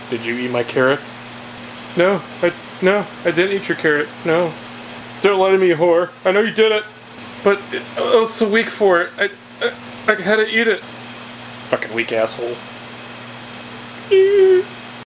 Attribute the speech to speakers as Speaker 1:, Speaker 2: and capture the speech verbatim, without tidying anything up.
Speaker 1: Did you eat my carrots? No, I no, I didn't eat your carrot. No. Don't lie to me, whore. I know you did it. But it, I was so weak for it. I, I, I had to eat it. Fucking weak asshole.